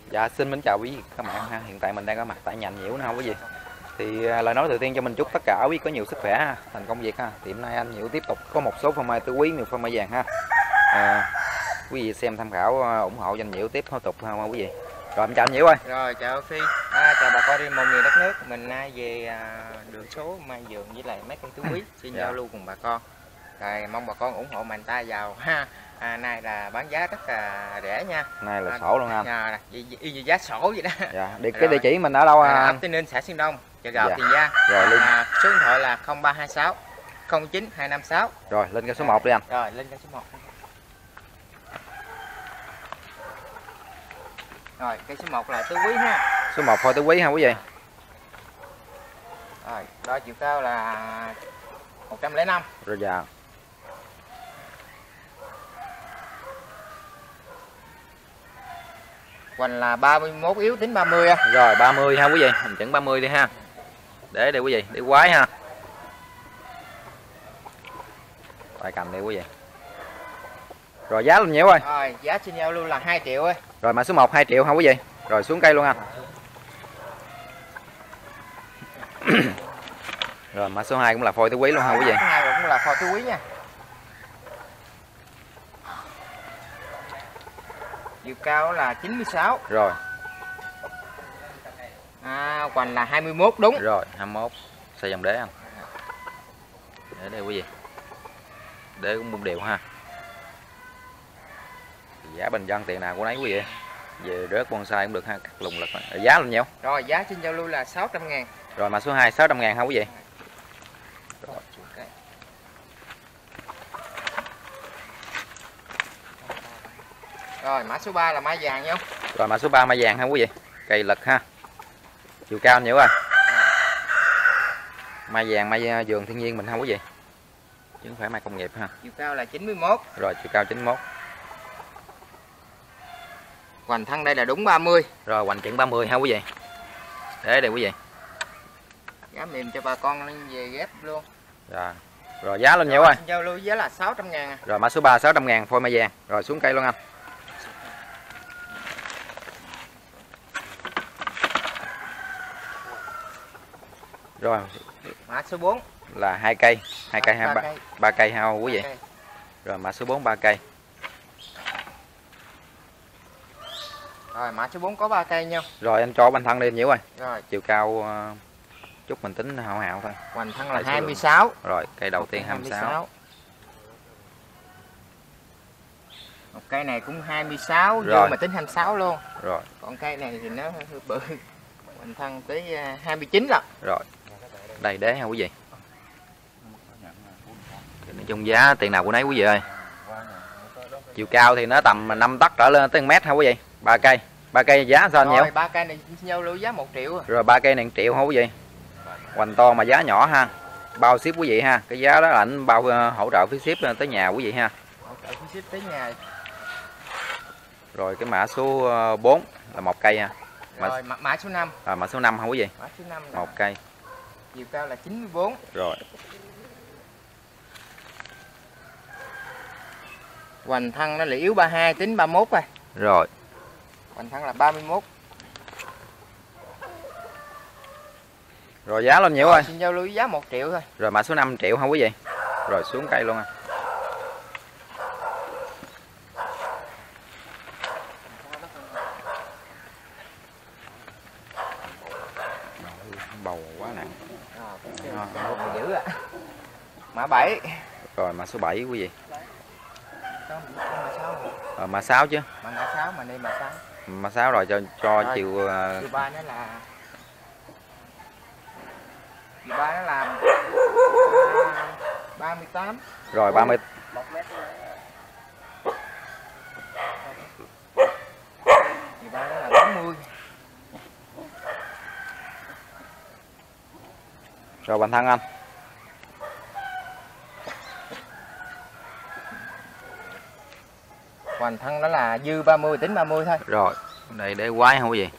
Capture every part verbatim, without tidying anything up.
Dạ xin mến chào quý vị các bạn ha. Hiện tại mình đang có mặt tại nhà anh Nhiễu nữa không quý vị. Thì à, lời nói đầu tiên cho mình chúc tất cả quý vị có nhiều sức khỏe ha, thành công việc ha. Thì hôm nay anh Nhiễu tiếp tục có một số phô mai tứ quý, nhiều phô mai vàng ha. À, quý vị xem tham khảo ủng hộ cho anh Nhiễu tiếp tục ha quý vị. Rồi em chào anh Nhiễu ơi. Rồi chào Phi, à, chào bà con đi một miền đất nước. Mình nay về à, đường số mai vườn với lại mấy con tứ quý xin Dạ. giao lưu cùng bà con. Rồi mong bà con ủng hộ mạnh tay vào ha. À, nay là bán giá rất là rẻ nha. Này là À, sổ luôn anh. À, y, y như giá sổ vậy đó. Dạ. Đi cái địa chỉ mình ở đâu à, anh? ấp Tây Ninh, xã Xuyên Đông, chợ Gạo, Dạ. Tiền Giang. Rồi lên. À, số điện thoại là không ba hai sáu không chín hai năm sáu. Rồi lên cái số một đi anh. Rồi lên cái số một. Rồi cái số một là tứ quý ha. Số một phôi tứ quý ha quý vị. Rồi đo chiều cao là một trăm lẻ năm. Rồi dạ. Hoành là ba mươi mốt, yếu tính ba mươi á. Rồi ba mươi ha quý vị, mình chỉnh ba mươi đi ha. Để đây quý vị, để quái ha. Tay cầm đi quý vị. Rồi giá lên nhiều ơi. Rồi giá xin giao luôn là hai triệu ơi. Rồi mã số một hai triệu ha quý vị. Rồi xuống cây luôn anh. Rồi mã số hai cũng là phôi tứ quý luôn ha quý vị. Hai cũng là phôi tứ quý nha. Chiều cao là chín mươi sáu. Rồi. À, hoành là hai mươi mốt đúng. Rồi hai mươi mốt. Xây dòng đế anh. Để đây quý vị. Đế cũng bung đều ha. Giá bình dân tiền nào của nấy quý vị. Về rớt bonsai cũng được ha, cắt lùng lực. Rồi giá lên nhiêu? Rồi giá xin giao lưu là sáu trăm ngàn. Rồi mã số hai sáu trăm ngàn ha quý vị. Rồi. Rồi mã số ba là mai vàng nhau. Rồi mã số ba mai vàng ha quý vị. Cây lực ha. Chiều cao nhiều rồi. Mai vàng mai vườn thiên nhiên mình ha quý vị. Chứ không phải mai công nghiệp ha. Chiều cao là chín mươi mốt. Rồi chiều cao chín mươi mốt. Hoành thân đây là đúng ba mươi. Rồi hoành chừng ba mươi ha quý vị. Để đây quý vị. Giá mềm cho bà con lên về ghép luôn. Rồi. Rồi giá lên nhiều rồi. Giao lưu giá là sáu trăm ngàn. Rồi mã số ba sáu trăm ngàn phôi mai vàng. Rồi xuống cây luôn anh. Rồi Mã số bốn là hai cây, hai cây hai ba ba cây ha quý vị. cây. Rồi mã số bốn ba cây. Rồi mã số bốn có ba cây nhau. Rồi anh cho banh thân đi nhiêu rồi. Rồi Chiều cao uh, chút mình tính hào hào thôi. hoành thân là hai mươi sáu. Rồi cây đầu tiên hai mươi sáu. Một cây này cũng hai mươi sáu, rồi mà tính hai mươi sáu luôn. Rồi. Còn cây này thì nó hơi bự. Hoành thân tới hai mươi chín rồi. Rồi. Đây đế ha quý vị. Nói chung giá tiền nào của nấy quý vị ơi. Chiều cao thì nó tầm năm tấc trở lên tới mét ha quý vị. Ba cây. Ba cây giá sao anh nhiêu? Rồi ba cây này nhau lưu giá một triệu rồi. Rồi ba cây này một triệu ha quý vị. Hoành to mà giá nhỏ ha. Bao ship quý vị ha. Cái giá đó là anh bao uh, hỗ trợ phí ship tới nhà quý vị ha. Hỗ trợ phí ship tới nhà. Rồi cái mã số bốn là một cây ha. Mã... Rồi mã, mã số năm. À, mã số năm ha quý vị. Mã số năm là một cây. Chiều cao là chín mươi bốn. Rồi. Hoành thân nó là yếu ba mươi hai, tính ba mươi mốt rồi. Rồi. Hoành thân là ba mươi mốt. Rồi giá lên nhiều rồi. rồi. Xin giao lưu giá một triệu thôi. Rồi mã số năm triệu ha quý vị. Rồi xuống cây luôn à. Bầu quá nặng. À, dữ ạ. Mã bảy. Rồi mã số bảy quý vị. Có, có mã sáu. Rồi mã sáu chứ. Mà mã sáu mà đây mã sáu. Mã sáu rồi cho cho rồi, chiều uh... chiều ba nó là chiều ba nó là ba mươi tám. Rồi ba mươi. một mét. Chiều ba nó là bốn mươi. Rồi bánh thân anh. Hoành thân đó là dư ba mươi, tính ba mươi thôi. Rồi, đây để quái không có gì.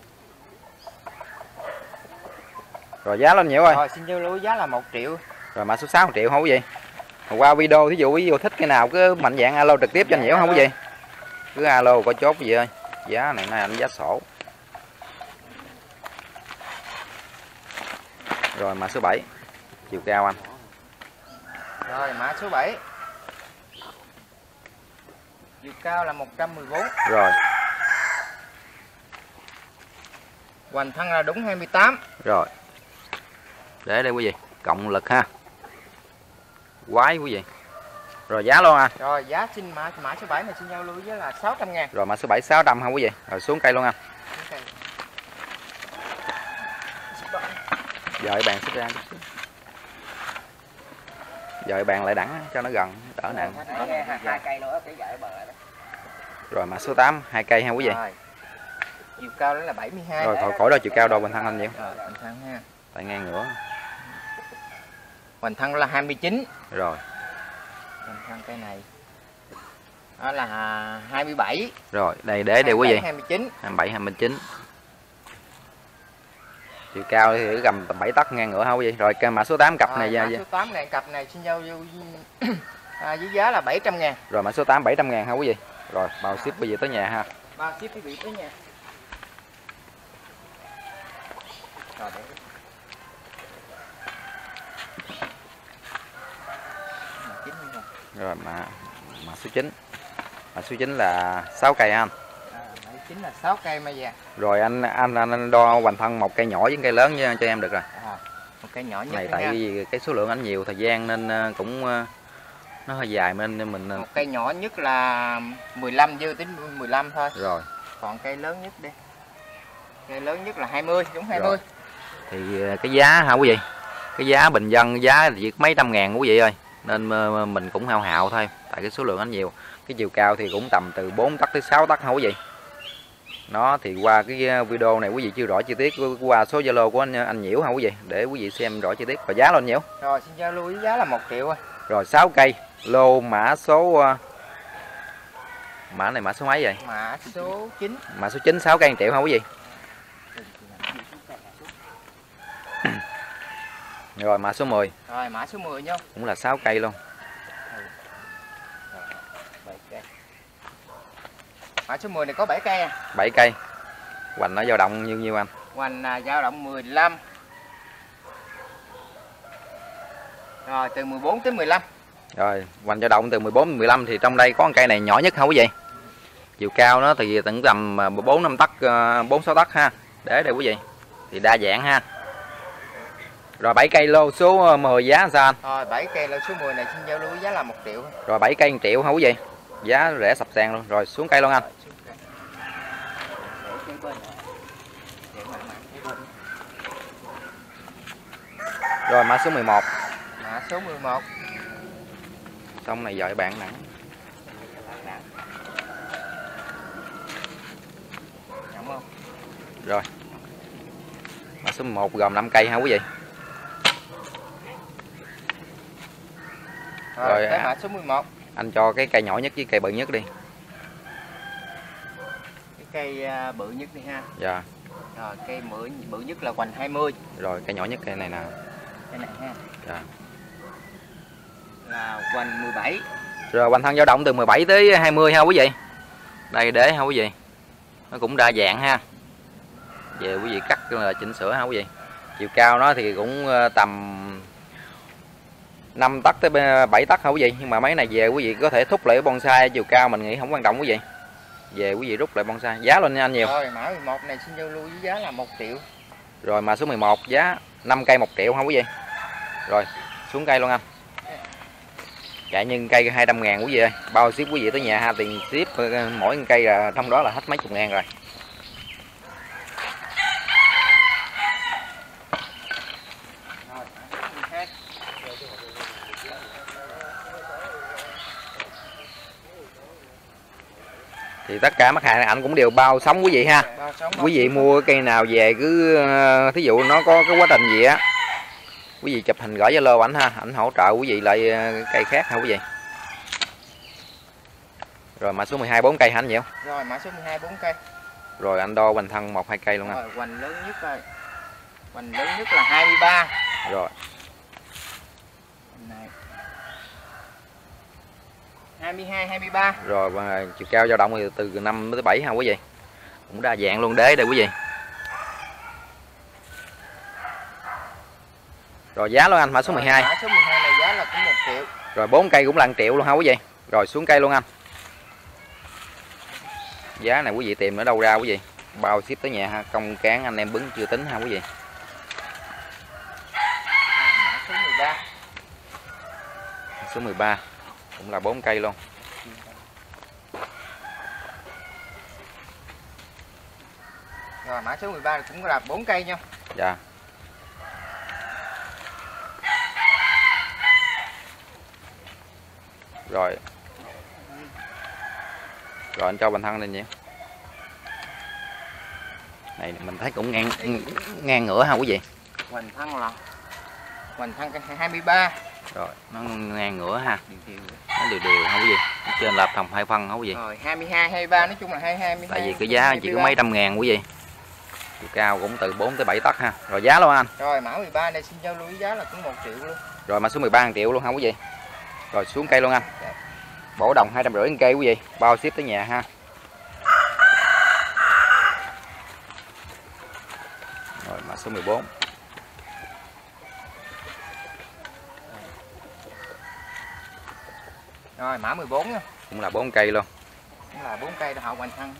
Rồi giá lên nhiều rồi. Rồi xin giao lưu giá là một triệu. Rồi mã số sáu một triệu không có gì. Qua video thí dụ ví dụ thích cái nào cứ mạnh dạng alo trực tiếp cho anh Nhiễu không có gì. Cứ alo có chốt gì ơi. Giá này nay anh giá sổ. Rồi mã số bảy. Chiều cao anh. Rồi mã số bảy. Chiều cao là một trăm mười bốn. Rồi. Hoành thân là đúng hai mươi tám. Rồi. Để đây quý vị, cộng lực ha. Quái quý vị. Rồi giá luôn à. Rồi giá xin mã mã số bảy này xin giao lưu với là sáu trăm ngàn. Rồi mã số bảy sáu trăm ha quý vị. Rồi xuống cây luôn anh. Okay. Giờ bạn xích ra. Giờ bạn lại đẳng cho nó gần, đỡ nặng. Hai cây nữa cái gãy bờ đó. Rồi mã số tám, hai cây ha quý vị. Rồi. Chiều cao đó là bảy mươi hai. Rồi khỏi khỏi đó chiều cao đâu Hoành thân anh nhiêu? Rồi Hoành thân ha. Tại ngang ngửa. Hoành thân là hai mươi chín. Rồi. Hoành thân cây này. Đó là hai mươi bảy. Rồi, đây để đều quý vị. hai mươi chín. hai mươi bảy hai mươi chín. Chiều cao thì gầm tầm bảy tấc ngang ngửa ha quý vị. Rồi cây mã số tám cặp Rồi, này mã ra. số tám này cặp này xin giao vô à, với giá là bảy trăm ngàn. Rồi mã số tám bảy trăm ngàn ha quý vị. Rồi bao ship quý vị tới nhà ha. Bao ship quý vị tới nhà. Rồi để. Rồi mã mã số chín. Mã số chín là sáu cây anh. À, mã chín là sáu cây mai vàng. Rồi anh anh anh, anh đo Hoành thân một cây nhỏ với cây lớn cho, cho em được rồi. À, một cây nhỏ nhất này tại vì cái số lượng anh nhiều thời gian nên cũng nó hơi dài nên mình một cây nhỏ nhất là mười lăm, dư tính mười lăm thôi. Rồi. Còn cây lớn nhất đi. Cây lớn nhất là hai mươi, đúng hai mươi. Rồi. Thì cái giá hả quý vị? Cái giá bình dân giá chỉ mấy trăm ngàn quý vị ơi. Nên mình cũng hao hao thôi, tại cái số lượng anh nhiều. Cái chiều cao thì cũng tầm từ bốn tấc tới sáu tấc hả quý vị. Nó thì qua cái video này quý vị chưa rõ chi tiết qua số Zalo của anh anh Nhiễu hả quý vị, để quý vị xem rõ chi tiết và giá lên Nhiễu. Rồi xin giao lưu với giá là một triệu thôi. Rồi sáu cây, lô mã số mã này mã số mấy vậy? Mã số chín. Mã số chín sáu cây một triệu hả quý vị? Rồi mã số mười. Rồi mã số mười nhá. Cũng là sáu cây luôn. Mã số mười này có bảy cây à? bảy cây. Hoành nó dao động nhiêu nhiêu anh? Hoành à, dao động mười lăm. Rồi từ mười bốn tới mười lăm. Rồi, hoành dao động từ mười bốn đến mười lăm thì trong đây có con cây này nhỏ nhất hả quý vị? Chiều cao nó thì tận tầm bốn năm tấc, bốn sáu tấc ha. Để đây quý vị. Thì đa dạng ha. Rồi bảy cây lô số mười giá sao anh? Rồi bảy cây lô số mười này xin giao lưu giá là một triệu. Rồi bảy cây một triệu hả quý vị? Giá rẻ sập sàn luôn. Rồi xuống cây luôn anh. Rồi mã số mười một. Mã số mười một. Xong này dọi bạn nặng. Đúng không? Rồi. Mã số mười một gồm năm cây hả quý vị? Rồi, Rồi tới à, mã số mười một. anh cho cái cây nhỏ nhất với cây bự nhất đi. Cái cây uh, bự nhất đi ha. Dạ. Rồi cây bự bự nhất là hoành hai mươi. Rồi cây nhỏ nhất cây này nè. Cây này ha. Dạ. Là hoành mười bảy. Rồi hoành thân dao động từ mười bảy tới hai mươi ha quý vị. Đây để ha quý vị. Nó cũng đa dạng ha. Về quý vị cắt là chỉnh sửa ha quý vị. Chiều cao nó thì cũng tầm năm tấc tới bảy tấc hả quý vị, nhưng mà mấy này về quý vị có thể thúc lại bonsai, chiều cao mình nghĩ không quan trọng quý vị. Về quý vị rút lại bonsai, giá lên nha anh nhiều. Rồi mã mười một này xin giao lưu với giá là một triệu. Rồi mã số mười một giá năm cây một triệu hả quý vị. Rồi xuống cây luôn anh. Chạy nhân cây hai trăm ngàn quý vị ơi, bao ship quý vị tới nhà ha, tiền ship mỗi cây là trong đó là hết mấy chục ngàn rồi. Thì tất cả mặt hàng này anh cũng đều bao sống quý vị ha. Quý vị mua cây nào về cứ thí dụ nó có cái quá trình gì á, quý vị chụp hình gửi Zalo ảnh ha, ảnh hỗ trợ quý vị lại cây khác ha quý vị. Rồi mã số mười hai bốn cây hả anh Nhiễu? Rồi mã số mười hai bốn cây. Rồi anh đo hoành thân một hai cây luôn anh. Rồi hoành lớn nhất rồi. Hoành lớn nhất là hai mươi ba. Rồi. Này. hai mươi hai hai mươi ba. Rồi và chiều cao dao động thì từ năm tới bảy ha quý vị. Cũng đa dạng luôn đế đây quý vị. Rồi giá luôn anh, mã số mười hai. Mã số mười hai này giá là cũng một triệu. Rồi bốn cây cũng là một triệu luôn hả quý vị? Rồi xuống cây luôn anh. Giá này quý vị tìm ở đâu ra quý vị? Bao ship tới nhà ha, công cán anh em bứng chưa tính ha quý vị. Mã số mười ba. Số mười ba cũng là bốn cây luôn. Rồi mã số mười ba cũng là bốn cây nha. Dạ. Rồi. Rồi anh cho bình thân lên nhỉ. Này mình thấy cũng ngang ngang ngửa ha quý vị. Hoành thân là hoành thân hai mươi ba. Rồi nó ngang ngửa ha. Nó đều đều ha quý vị. Trên là thòng hai phân ha quý vị. Rồi hai mươi hai, hai mươi ba nói chung là hai mươi hai, hai mươi hai. Tại vì cái giá chỉ có mấy trăm ngàn quý vị. Chiều cao cũng từ bốn tới bảy tấc ha. Rồi giá luôn anh. Rồi mã mười ba này xin giao lưu giá là cũng một triệu luôn. Rồi mã số mười ba một triệu luôn ha quý vị. Rồi xuống cây luôn anh. Bổ đồng hai trăm rưỡi cây quý vị, bao ship tới nhà ha. Rồi mã số mười bốn. Rồi mã mười bốn nha. Cũng là bốn cây luôn. Cũng là bốn cây hậu hoành thân.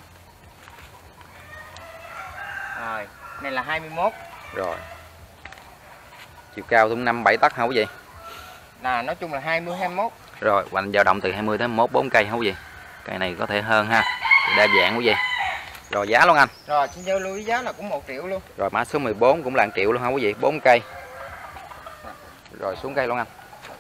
Rồi, này là hai mươi mốt. Rồi. Chiều cao cũng năm bảy tấc hả quý vị? Là nói chung là hai mươi, hai mươi mốt. Rồi, hoành dao động từ hai mươi tới hai mươi mốt, bốn cây hả quý vị? Cây này có thể hơn ha. Đa dạng quý vị. Rồi giá luôn anh. Rồi, xin giao lưu giá là cũng một triệu luôn. Rồi mã số mười bốn cũng là một triệu luôn hả quý vị? bốn cây. Rồi xuống cây luôn anh.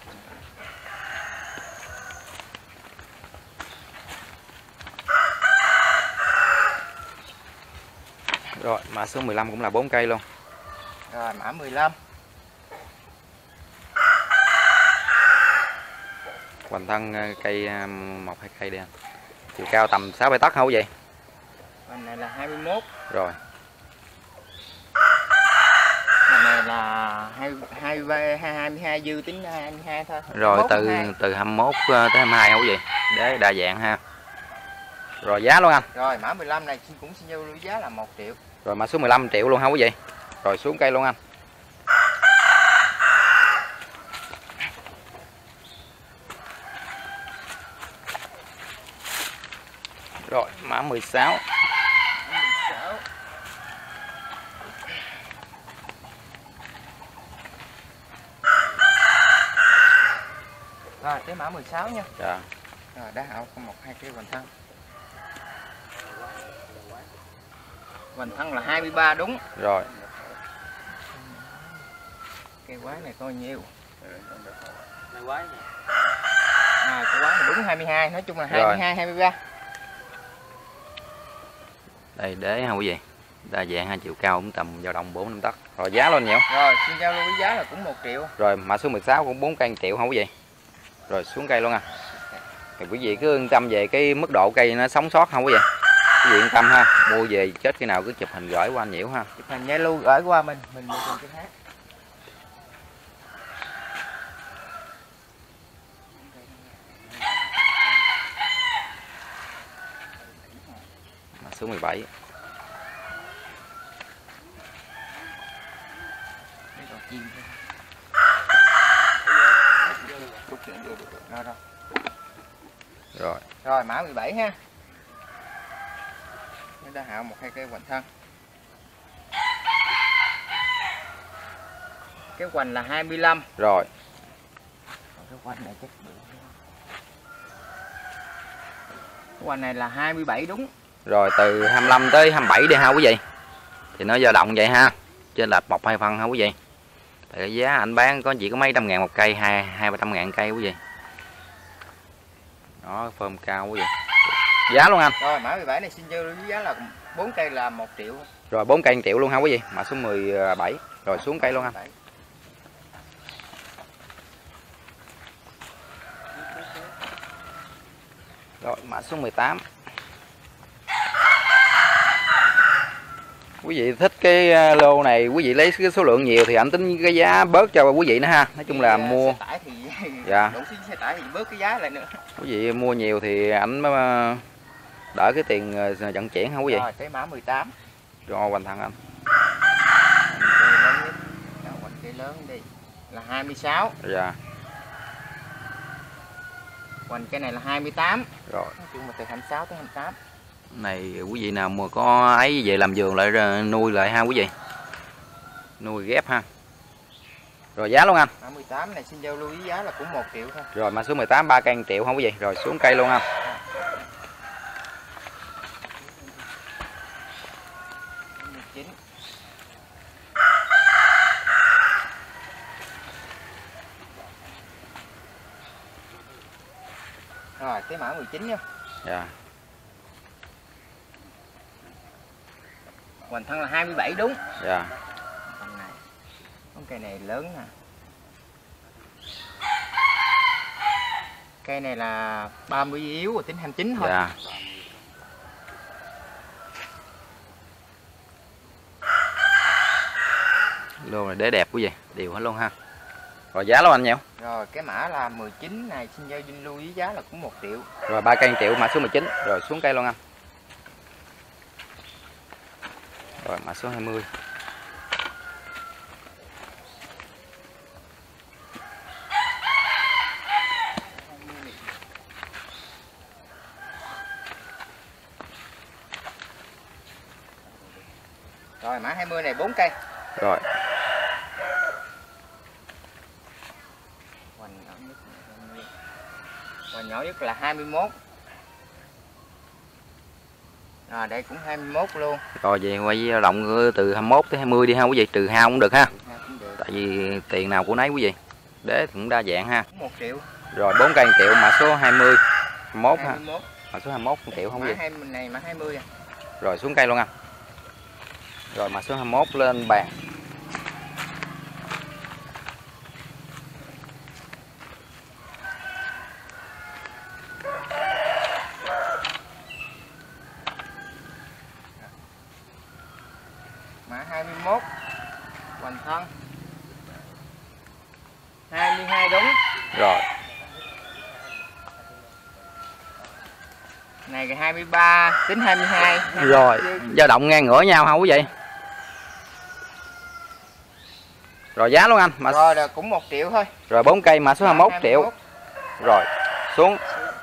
Rồi mã số mười lăm cũng là bốn cây luôn. Rồi mã mười lăm. Hoành thân cây một hai cây đi anh. Chiều cao tầm sáu bảy tấc hả quý vị? Còn này là hai mươi mốt. Rồi. Còn này là hai hai hai mươi hai dư tính hai mươi hai thôi. Rồi từ hai mươi mốt, từ hai mươi mốt tới hai mươi hai hả quý vị? Để đa dạng ha. Rồi giá luôn anh. Rồi mã mười lăm này cũng xin giao lưu giá là một triệu. Rồi mã số mười lăm triệu luôn hả quý vị? Rồi xuống cây luôn anh. Rồi mã mười sáu. Rồi tới mã mười sáu nha. Dạ. Rồi đá hậu có một hai cây hoành thân. Hoành thân là hai mươi ba đúng. Rồi. Cây quái này coi nhiêu. Này quái nè. À, cây quái này đúng hai mươi hai, nói chung là hai mươi hai, hai mươi ba. Đây đế ha quý vị. Đa dạng ha, chiều cao cũng tầm dao động bốn năm tấc. Rồi giá luôn nhiều. Rồi xin giao lưu với giá là cũng một triệu. Rồi mã số mười sáu cũng bốn cây một triệu hả quý vị? Rồi xuống cây luôn à. Thì quý vị cứ yên tâm về cái mức độ cây nó sống sót không quý vị? Quý vị yên tâm ha, mua về chết khi nào cứ chụp hình gửi qua anh Nhiễu ha. Chụp hình Zalo gửi qua mình, mình mua cái khác. Mã số mười bảy. Rồi, rồi. Rồi. Rồi mã mười bảy ha. Nó đã hạo một hai cây hoành thân. Cái hoành là hai mươi lăm. Rồi. Cái hoành này chắc cái hoành này là hai mươi bảy đúng. Rồi từ hai mươi lăm tới hai mươi bảy đi ha quý vị. Thì nó dao động vậy ha. Trên lệch một hai phân ha quý vị. Tại cái giá anh bán có chỉ có mấy trăm ngàn một cây, hai hai ba trăm ngàn cây quý vị. Đó, phơm cao quý vị. Giá luôn anh. Rồi mã mười bảy này xin giao lưu giá là bốn cây là một triệu. Rồi bốn cây một triệu luôn ha quý vị. Mã số mười bảy. Rồi xuống cây luôn anh. Rồi mã số mười tám. Quý vị thích cái lô này, quý vị lấy cái số lượng nhiều thì anh tính cái giá bớt cho quý vị nữa ha. Nói chung là thì, mua xe tải thì dạ. đủ xe tải thì bớt cái giá lại nữa. Quý vị mua nhiều thì ảnh đỡ cái tiền vận chuyển hả quý vị? Rồi cái mã mười tám. Rồi hoành thằng anh. Hoành cây lớn đi là hai mươi sáu. Dạ. Hoành cây này là hai mươi tám. Rồi. Nói chung là từ hai mươi sáu tới hai mươi tám. Này quý vị nào mà có ấy về làm vườn lại nuôi lại ha quý vị. Nuôi ghép ha. Rồi giá luôn anh. Mã mười tám này xin giao lưu ý giá là cũng một triệu thôi. Rồi mã số mười tám ba cây một triệu không quý vị. Rồi xuống cây luôn anh. mười chín. Rồi cái mã mười chín nha. Dạ. Hoành thân là hai mươi bảy đúng. Dạ. Con này. Con cây này lớn nè. Cây này là ba mươi yếu rồi tính hai mươi chín thôi. Dạ. Lô này đế đẹp quý vị, đều hết luôn ha. Rồi giá luôn anh nhiều. Rồi cái mã là mười chín này xin giao dinh lưu ý giá là cũng một triệu. Rồi ba cây một triệu mã số mười chín. Rồi xuống cây luôn anh. Rồi mã số hai mươi. Rồi mã hai mươi này bốn cây. Rồi. Hoành nhỏ nhất, hoành nhỏ nhất là hai mươi mốt. Rồi đây cũng hai mươi mốt luôn. Rồi về quay dao động từ hai mươi mốt tới hai mươi đi ha quý vị, trừ hao cũng được ha. Cũng được. Tại vì tiền nào của nấy quý vị. Đế cũng đa dạng ha. một triệu. Rồi bốn cây một triệu mã số hai mươi. hai mươi mốt ha. hai mươi mốt. Mã số hai mươi mốt một triệu không quý Mã vị. hai mươi này mã hai mươi à. Rồi xuống cây luôn anh. Rồi mã số hai mươi mốt lên bàn. Mã hai mươi mốt. Hoành thân hai mươi hai đúng. Rồi. Này là hai mươi ba tính hai mươi hai. Rồi, dao động ngang ngửa nhau không quý vị? Rồi giá luôn anh. Mã... Rồi là cũng một triệu thôi. Rồi bốn cây mã số hai mươi mốt triệu. Rồi, xuống.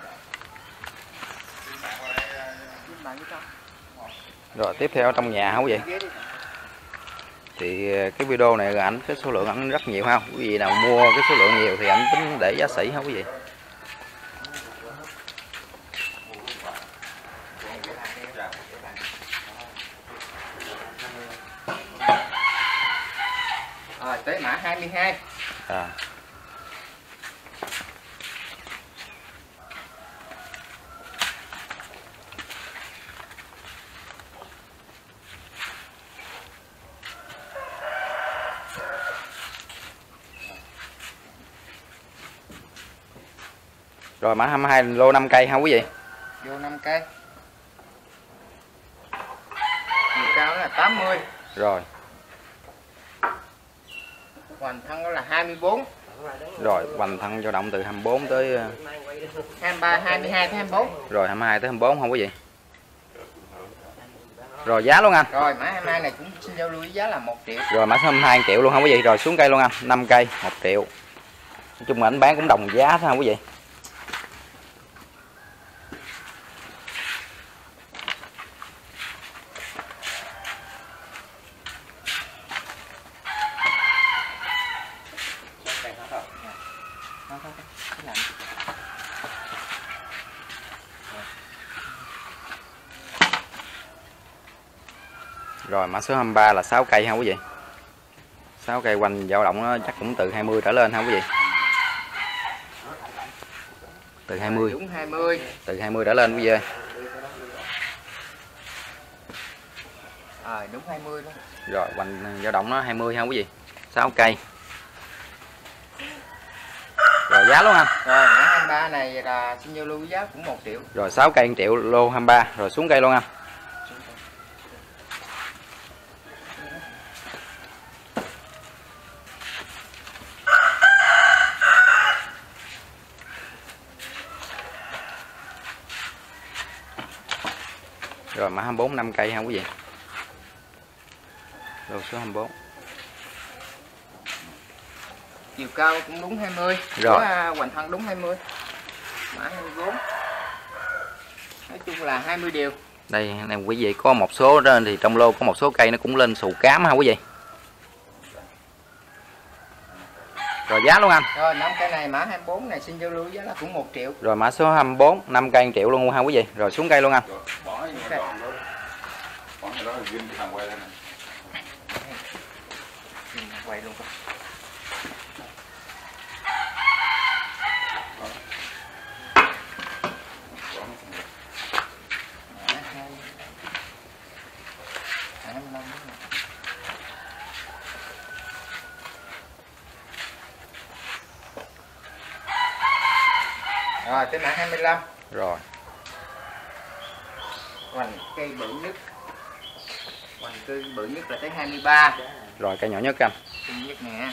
Rồi tiếp theo trong nhà hả quý vị? Thì cái video này ảnh cái số lượng ảnh rất nhiều ha. Quý vị nào mua cái số lượng nhiều thì ảnh tính để giá sỉ hả quý vị? Rồi tới mã hai mươi hai. À. Rồi mã hai mươi hai lô năm cây ha quý vị. Vô năm cây. Chiều cao là tám mươi. Rồi. Hoành thân đó là hai mươi bốn. Rồi hoành thân dao động từ hai mươi bốn tới hai mươi ba, hai mươi hai tới hai mươi bốn. rồi hai mươi hai tới hai mươi bốn không quý vị? Rồi giá luôn anh. Rồi mã hai mươi hai này cũng xin giao lưu giá là một triệu. Rồi mã số hai mươi hai triệu luôn không quý vị? Rồi xuống cây luôn anh, năm cây một triệu. Nói chung là anh bán cũng đồng giá thôi không quý vị? Rồi mã số hai mươi ba là sáu cây ha quý vị. sáu cây quanh dao động nó chắc cũng từ hai mươi trở lên ha quý vị. Từ hai mươi. Đúng hai mươi. Từ hai mươi trở lên quý vị ơi. Ờ đúng hai mươi luôn. Rồi quanh dao động nó hai mươi ha quý vị. sáu cây. Rồi giá luôn anh. Rồi mã hai mươi ba này là xin giao lưu giá cũng một triệu. Rồi sáu cây một triệu lô hai mươi ba. Rồi xuống cây luôn anh. Rồi mã hai mươi bốn năm cây ha quý vị. Rồi số hai mươi bốn. Chiều cao cũng đúng hai mươi. Rồi. Có hoành thân đúng hai mươi. Mã hai mươi bốn. Nói chung là hai mươi điều. Đây này quý vị, có một số đó thì trong lô có một số cây nó cũng lên xù cám ha quý vị. Rồi giá luôn anh. Rồi năm cây này mã hai mươi bốn này xin giao lưu giá là cũng một triệu. Rồi mã số hai mươi bốn năm cây một triệu luôn ha quý vị. Rồi xuống cây luôn anh. Bỏ những cái đoạn đó. Bỏ cái đó là ghim cái thằng quay đây này. Quay luôn. Rồi tới mã hai mươi lăm. Rồi. Hoành cây bự nhất. Hoành cây bự nhất là tới hai mươi ba. Rồi cây nhỏ nhất anh. Cây nhất nè.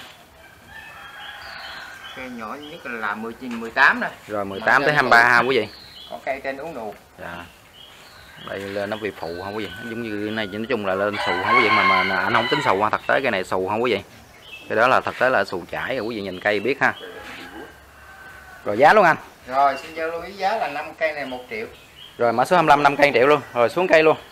Cây nhỏ nhất là mười chín mười tám nè. Rồi mười tám tới hai mươi ba ha quý vị. Có cây trên uống nụ. Dạ. Đây lên nó vì phụ không quý vị. Giống như này nói chung là lên xù không quý vị, mà mà anh không tính xù ha, thực tế cái này xù không quý vị. Cái đó là thực tế là xù chảy rồi quý vị nhìn cây biết ha. Rồi giá luôn anh. Rồi xin giao lưu ý giá là năm cây này một triệu. Rồi mã số hai mươi lăm năm cây triệu luôn. Rồi xuống cây luôn.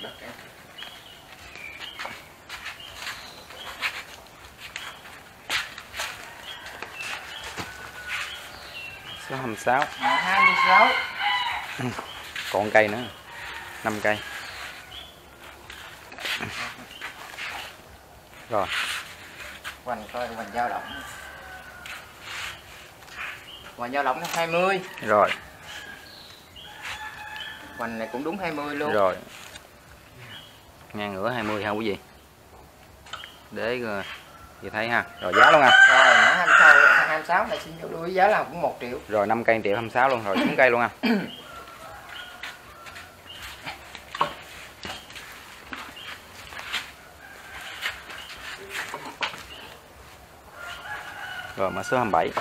Số hai mươi sáu. hai mươi sáu. Còn cây nữa. năm cây. Rồi. Hoành coi hoành dao động. Hoành dao động nó hai mươi. Rồi. Hoành này cũng đúng hai mươi luôn. Rồi. Ngang ngửa hai mươi ha quý vị. Để chị thấy ha. Rồi giá luôn anh. Rồi mã hai mươi sáu, hai mươi sáu này xin giao lưu ý giá là cũng một triệu. Rồi năm cây một triệu hai mươi sáu luôn. Rồi xuống cây luôn anh. Rồi mã số hai mươi bảy.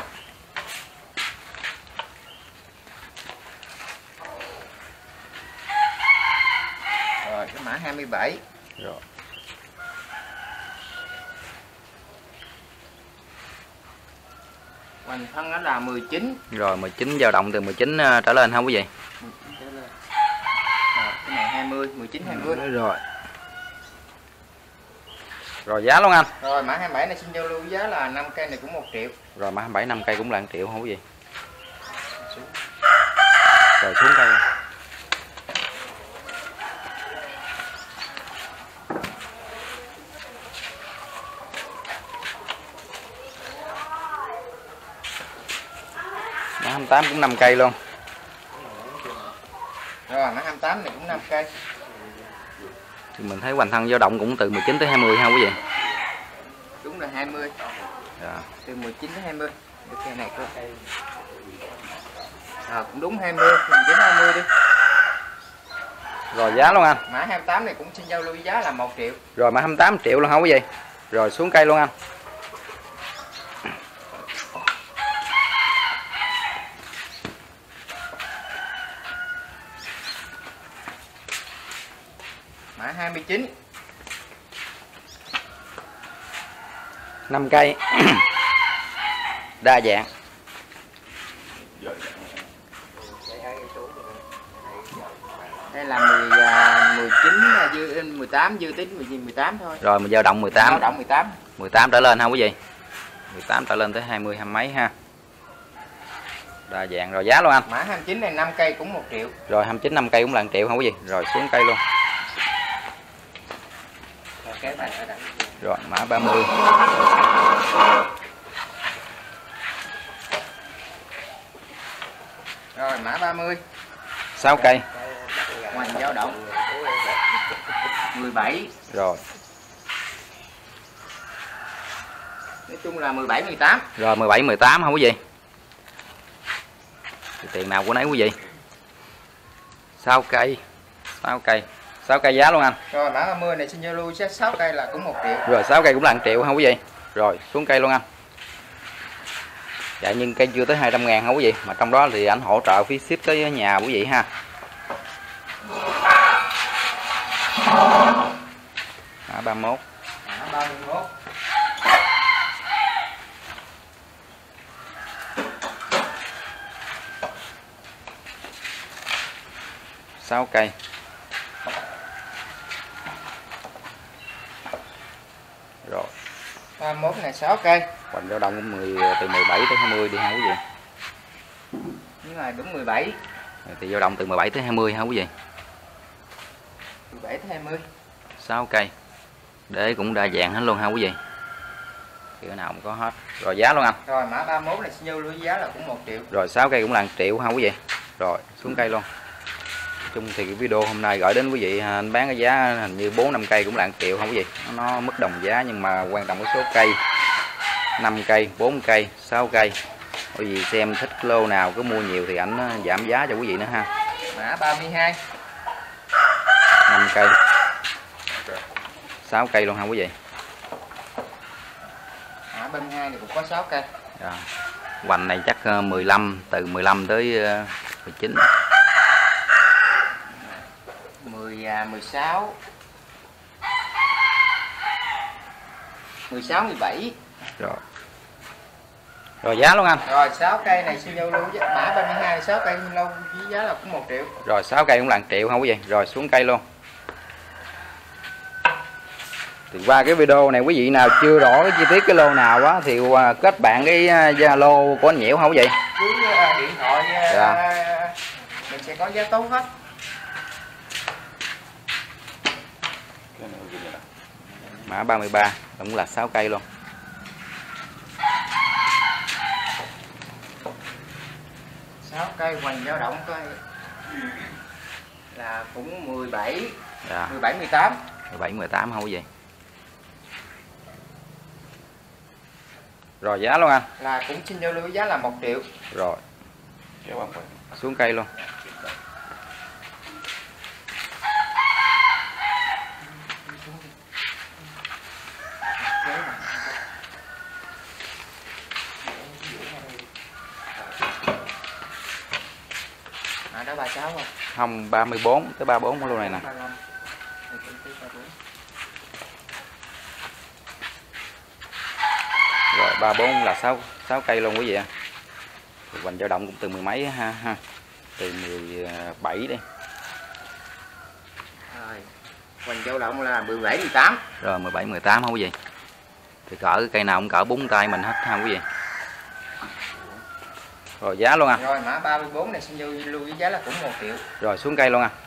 Rồi cái mã hai mươi bảy. Rồi. Hoành thân nó là mười chín. Rồi mười chín dao động từ mười chín trở lên không quý vị? mười chín trở lên. Rồi cái này hai mươi, mười chín hai mươi. Rồi. Rồi giá luôn anh. Rồi mã hai mươi bảy này xin giao lưu giá là năm cây này cũng một triệu. Rồi mã hai mươi bảy năm cây cũng là một triệu không quý vị? Rồi xuống cây. Mã hai mươi tám cũng năm cây luôn. Rồi mã hai mươi tám này cũng năm cây. Thì mình thấy hoành thân dao động cũng từ mười chín tới hai mươi ha quý vị. Đúng là hai mươi. Dạ. Từ mười chín tới hai mươi. Được cây này có cây. À, cũng đúng hai mươi, mười chín hai mươi đi. Rồi giá luôn anh. Mã hai mươi tám này cũng xin giao lưu giá là một triệu. Rồi mã hai mươi tám triệu luôn hả quý vị? Rồi xuống cây luôn anh. Mã hai mươi chín. năm cây. Đa dạng. Đây là mười, mười chín dư mười tám dư tính mười tám thôi. Rồi mình dao động mười tám. Dao động mười tám. mười tám trở lên ha quý vị. mười tám trở lên tới hai mươi hai mấy ha. Đa dạng. Rồi giá luôn anh. Mã hai mươi chín này năm cây cũng một triệu. Rồi hai mươi chín năm cây cũng là một triệu ha quý vị. Rồi xuống cây luôn. Rồi mã ba mươi. Rồi mã ba mươi. sáu cây. Hoành dao động mười bảy. Rồi. Nói chung là mười bảy mười tám. Rồi mười bảy mười tám hả quý vị? Thì tiền nào của nấy quý vị. sáu cây. sáu cây. sáu cây giá luôn anh. Rồi mã ba mươi này xin giao lưu giá sáu cây là cũng một triệu. Rồi sáu cây cũng là một triệu hả quý vị? Rồi xuống cây luôn anh. Dạ nhưng cây chưa tới hai trăm ngàn hả quý vị? Mà trong đó thì ảnh hỗ trợ phí ship tới nhà quý vị ha. Mã ba mươi mốt. Mã ba mươi mốt. sáu cây. Rồi. ba mươi mốt này sáu cây. Hoành dao động mười từ mười bảy tới hai mươi đi ha quý vị. Nhưng mà đúng mười bảy. Thì dao động từ mười bảy tới hai mươi ha quý vị. mười bảy tới hai mươi. sáu cây. Để cũng đa dạng hết luôn ha quý vị. Kiểu nào cũng có hết. Rồi giá luôn anh. Rồi mã ba mươi mốt này xin vô lưu giá là cũng một triệu. Rồi sáu cây cũng là một triệu ha quý vị. Rồi xuống cây luôn. Nói chung thì cái video hôm nay gửi đến quý vị anh bán cái giá hình như bốn năm cây cũng là một triệu không quý vị. Nó, nó mất đồng giá nhưng mà quan trọng cái số cây. năm cây, bốn cây, sáu cây. Bởi vì xem thích lô nào cứ mua nhiều thì ảnh giảm giá cho quý vị nữa ha. Mã ba mươi hai. năm cây. sáu cây luôn ha quý vị. Mã ba mươi hai này cũng có sáu cây. Rồi. Hoành này chắc mười lăm, từ mười lăm tới mười chín. mười à, mười sáu. mười sáu mười bảy. Rồi. Rồi giá luôn anh. Rồi sáu cây này xin vô lưu giá mã ba mươi hai sáu cây xin lâu với giá là cũng một triệu. Rồi sáu cây cũng là một triệu không quý vị. Rồi xuống cây luôn. Thì qua cái video này quý vị nào chưa rõ cái chi tiết cái lô nào á thì kết bạn cái Zalo của anh Nhiễu không quý vị. Cứ uh, điện thoại uh, Dạ. mình sẽ có giá tốt hết. Cái này ghi nè. Mã ba mươi ba cũng là sáu cây luôn. sáu cây hoành dao động coi là cũng mười bảy. Dạ. mười bảy mười tám. mười bảy mười tám không quý vị. Rồi giá luôn anh. Là cũng xin vô lưu giá là một triệu. Rồi Kéo bằng phải. xuống cây luôn. À, đó ba mươi sáu không? Không, ba mươi bốn tới ba mươi bốn cái lô này nè. ba mươi lăm. Đây cũng tới ba mươi bốn. Rồi ba mươi bốn là sáu sáu cây luôn quý vị ạ. Thì hoành dao động cũng từ mười mấy ha ha. Từ mười bảy đi. Rồi. Hoành dao động là mười bảy mười tám. Rồi mười bảy mười tám không quý vị. Thì cỡ cây nào cũng cỡ bốn tay mình hết ha quý vị. Rồi giá luôn anh. Rồi mã ba mươi bốn này xin vô lưu với giá là cũng một triệu. Rồi xuống cây luôn anh.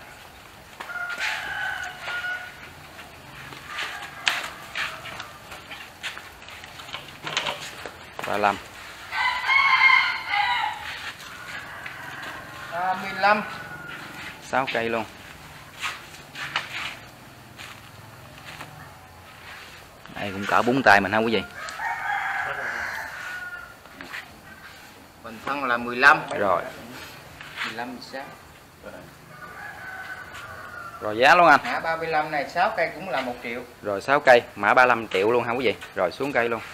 ba mươi lăm. ba mươi lăm. sáu cây luôn. Đây cũng cỡ bốn tay mình ha quý vị. Bình thân là mười lăm. Rồi. mười lăm mười sáu. Rồi giá luôn anh. Mã ba mươi lăm này sáu cây cũng là một triệu. Rồi sáu cây, mã ba mươi lăm triệu luôn ha quý vị. Rồi xuống cây luôn.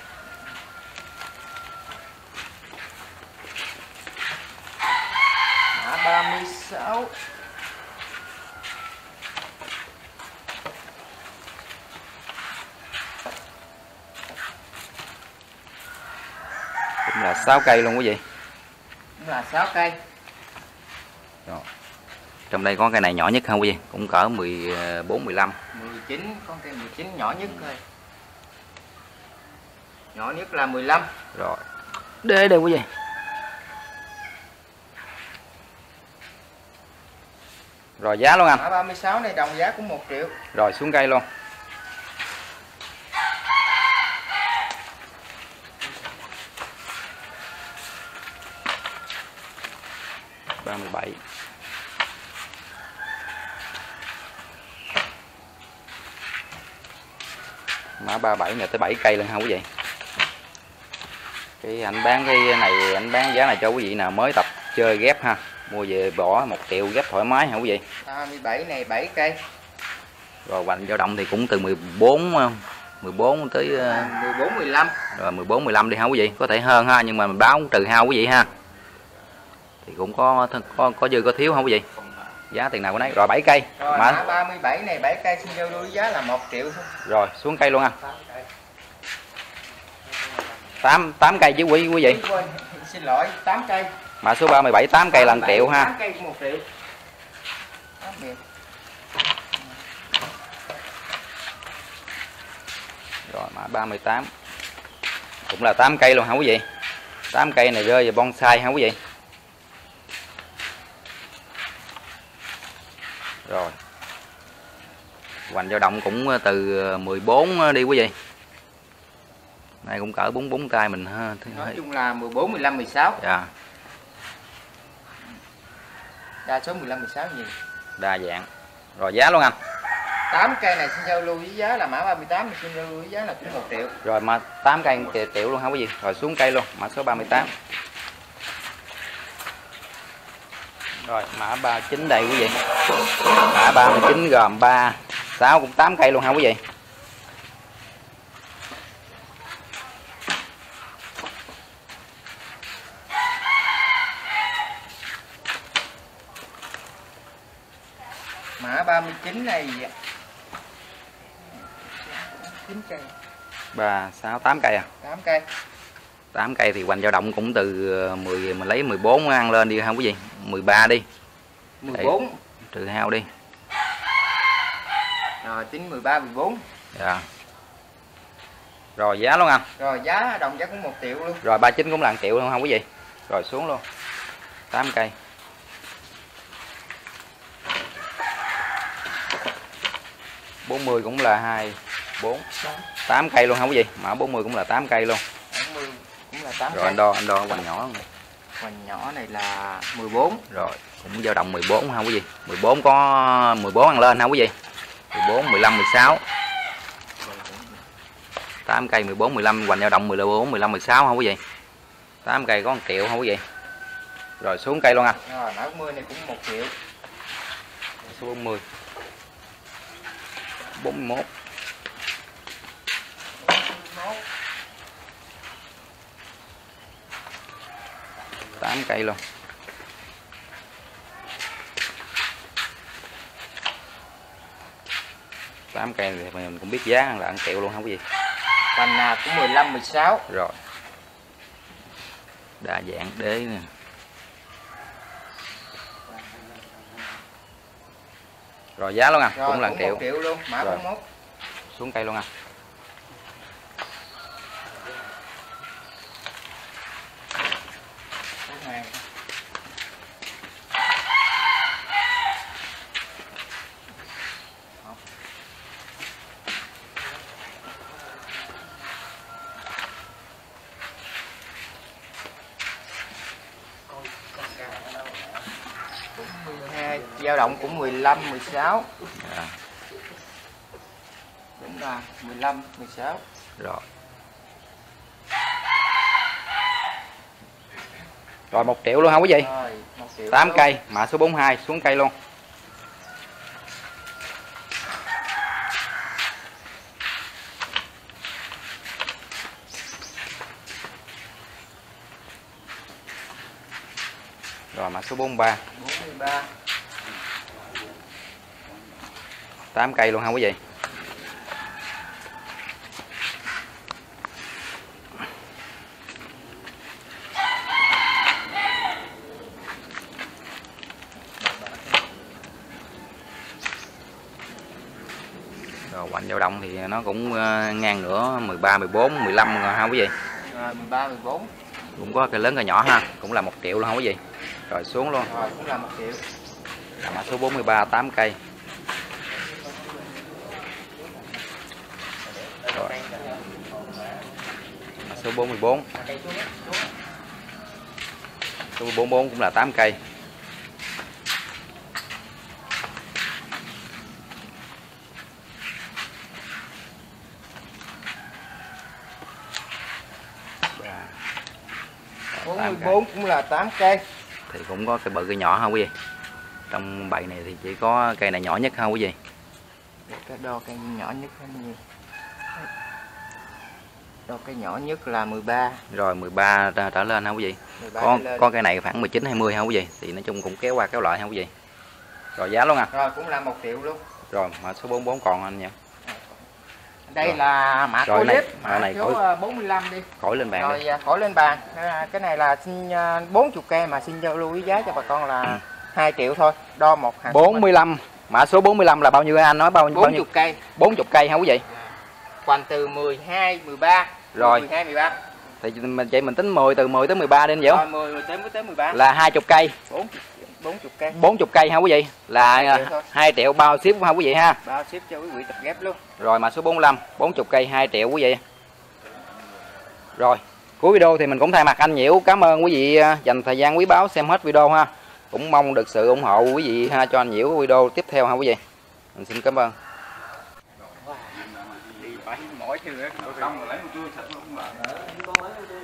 Mã ba mươi sáu. Cũng là sáu cây luôn quý vị. Cũng là sáu cây. Rồi. Trong đây có cây này nhỏ nhất ha quý vị, cũng cỡ mười bốn mười lăm. mười chín, con cây mười chín nhỏ nhất thôi. Nhỏ nhất là mười lăm. Rồi. Để đây quý vị. Rồi giá luôn anh. Mã ba mươi sáu này đồng giá cũng một triệu. Rồi xuống cây luôn. ba mươi bảy. Mã ba mươi bảy này tới bảy cây lần ha quý vị. Cái anh bán cái này, anh bán giá này cho quý vị nào mới tập chơi ghép ha. Mua về bỏ một triệu ghép thoải mái hả quý vị. ba mươi bảy này bảy cây. Rồi hoành dao động thì cũng từ mười bốn mười bốn tới À, mười bốn mười lăm. rồi mười bốn mười lăm đi ha quý vị, có thể hơn ha, nhưng mà mình báo trừ hao quý vị ha. Thì cũng có có có dư có thiếu không quý vị. giá tiền nào của nấy. Rồi bảy cây. Rồi Mà mã ba mươi bảy này bảy cây xin giao lưu giá là một triệu thôi. rồi xuống cây luôn anh. tám tám cây chứ quý quý vị. Quên, xin lỗi, tám cây. Mã số ba mươi bảy tám cây là một triệu ha. tám cây một triệu. Rồi mã ba mươi tám cũng là tám cây luôn hả quý vị. tám cây này rơi vào bonsai hả quý vị. Rồi hoành dao động cũng từ mười bốn đi quý vị. Này cũng cỡ bốn bốn tay mình ha. Nói chung là mười bốn, mười lăm, mười sáu. Dạ. Đa số mười lăm, mười sáu nhiều. Đa dạng. Rồi giá luôn anh. tám cây này xin giao lưu với giá là mã ba mươi tám xin giao lưu với giá là cũng một triệu. Rồi mà tám cây triệu, triệu luôn hả quý vị. Rồi xuống cây luôn, mã số ba mươi tám. Rồi mã ba mươi chín đây quý vị. Mã ba mươi chín gồm ba, sáu cũng tám cây luôn hả quý vị. Mã ba mươi chín này chín cây. ba, sáu, tám cây à. tám cây. tám cây thì hoành dao động cũng từ mười, mình lấy mười bốn ăn lên đi hả quý vị. mười ba đi. mười bốn. Trừ hao đi. Rồi tính mười ba, mười bốn. Dạ. Rồi giá luôn anh. Rồi giá đồng giá cũng một triệu luôn. Rồi ba mươi chín cũng là một triệu luôn hả quý vị. Rồi xuống luôn. tám cây. bốn mươi cũng là hai, bốn, tám cây luôn hả quý vị. Mã bốn mươi cũng là tám cây luôn. bốn mươi cũng là tám Rồi cây. anh đo, anh đo hoành nhỏ. Hoành nhỏ này là mười bốn. Rồi cũng dao động mười bốn hả quý vị. mười bốn có mười bốn ăn lên hả quý vị. mười bốn, mười lăm, mười sáu. tám cây mười bốn, mười lăm, hoành dao động mười bốn, mười lăm, mười sáu hả quý vị. tám cây có một triệu hả quý vị. Rồi xuống cây luôn anh. Rồi mã bốn mươi này cũng một triệu. Số bốn mươi. bốn mươi mốt. tám cây luôn. tám cây thì mình cũng biết giá là ăn triệu luôn không có gì. Cành nào cũng mười lăm, mười sáu. Rồi. Đa dạng đế nè. Rồi giá luôn à, Rồi, cũng là cũng triệu. một triệu luôn, mã Rồi. bốn mươi mốt. Xuống cây luôn à. mười hai, dao động cũng mười lăm, mười sáu. Dạ. Đúng là mười lăm, mười sáu. Rồi. Rồi một triệu luôn hả quý vị? Rồi, một triệu. tám luôn. cây, mã số bốn mươi hai, xuống cây luôn. Rồi mã số bốn mươi ba. bốn mươi ba. tám cây luôn hả quý vị? Rồi hoành dao động thì nó cũng ngang ngửa mười ba, mười bốn, mười lăm hả quý vị? Rồi mười ba, mười bốn. Cũng có cây lớn cây nhỏ ha, cũng là một triệu luôn hả quý vị? Rồi xuống luôn. Rồi cũng là một triệu. Mã số bốn mươi ba, tám cây. Rồi. Mã số bốn mươi bốn. Số bốn mươi bốn cũng là tám cây. bốn mươi bốn cũng là tám cây. Thì cũng có cây bự cây nhỏ ha quý vị. Trong bầy này thì chỉ có cây này nhỏ nhất ha quý vị. Cái đo cây nhỏ nhất là nhiêu? Đo cây nhỏ nhất là mười ba. Rồi mười ba trở lên ha quý vị. mười ba Có lên. có cây này khoảng mười chín, hai mươi ha quý vị. Thì nói chung cũng kéo qua kéo lại ha quý vị. Rồi giá luôn à? Rồi cũng là một triệu luôn. Rồi mã số bốn mươi bốn còn anh nhỉ? Đây Rồi. là mã Rồi, clip, này- mã mã này số khỏi- bốn mươi lăm đi. Khỏi lên bàn Rồi đi. à, khỏi lên bàn. À, cái này là xin à, bốn mươi cây mà xin giao lưu với giá cho bà con là hai triệu thôi. Đo một hàng bốn mươi lăm, mã số bốn mươi lăm là bao nhiêu anh nói bao, bao bốn nhiêu? mươi cây. bốn mươi cây hả quý vị? Hoành từ mười hai, mười ba. Rồi. mười hai, mười ba. Thì mình chị mình tính mười từ mười tới mười ba đi anh Diễu. Rồi mười tới tới mười ba. Là hai mươi cây, bốn mươi cây. bốn mươi cây hả quý vị? Là Hai triệu thôi. hai triệu bao ship hả quý vị ha? Bao ship cho quý vị tập ghép luôn. Rồi mã số bốn mươi lăm, bốn mươi cây hai triệu quý vị. Rồi, cuối video thì mình cũng thay mặt anh Nhiễu cảm ơn quý vị dành thời gian quý báu xem hết video ha. Cũng mong được sự ủng hộ quý vị ha cho anh Nhiễu video tiếp theo ha quý vị. Mình xin cảm ơn. Đi phải mỗi thứ nữa. Xong rồi lấy một chuôi sạch luôn mà.